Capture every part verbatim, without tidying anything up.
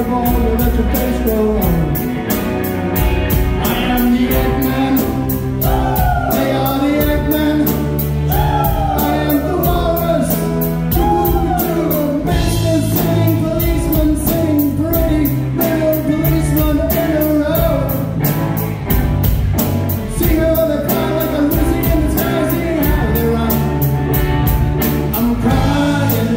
fall, you let your face go on. I am the Eggman. They are the Eggman. I am the walrus. Doo-doo-doo. Business sing, policeman sing, pretty little policeman in a row. See her, they fly like a Lucy in the sky, see how they run. I'm crying.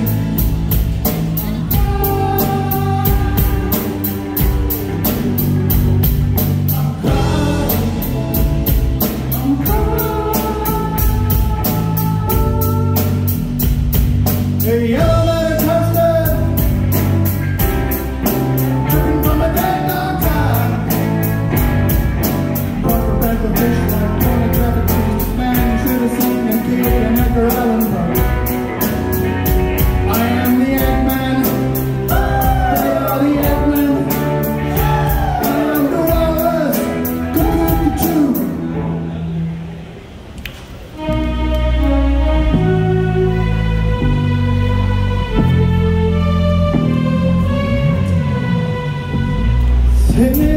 A yellow letter custard, dripping from a dead dog's eye. Brought the back of fish like twenty traffic police. Man, you should have seen them kill in Edgar Allan Poe. I am the Eggman. They are the Eggman. I am the walrus. Cuckoo-choo. Hey.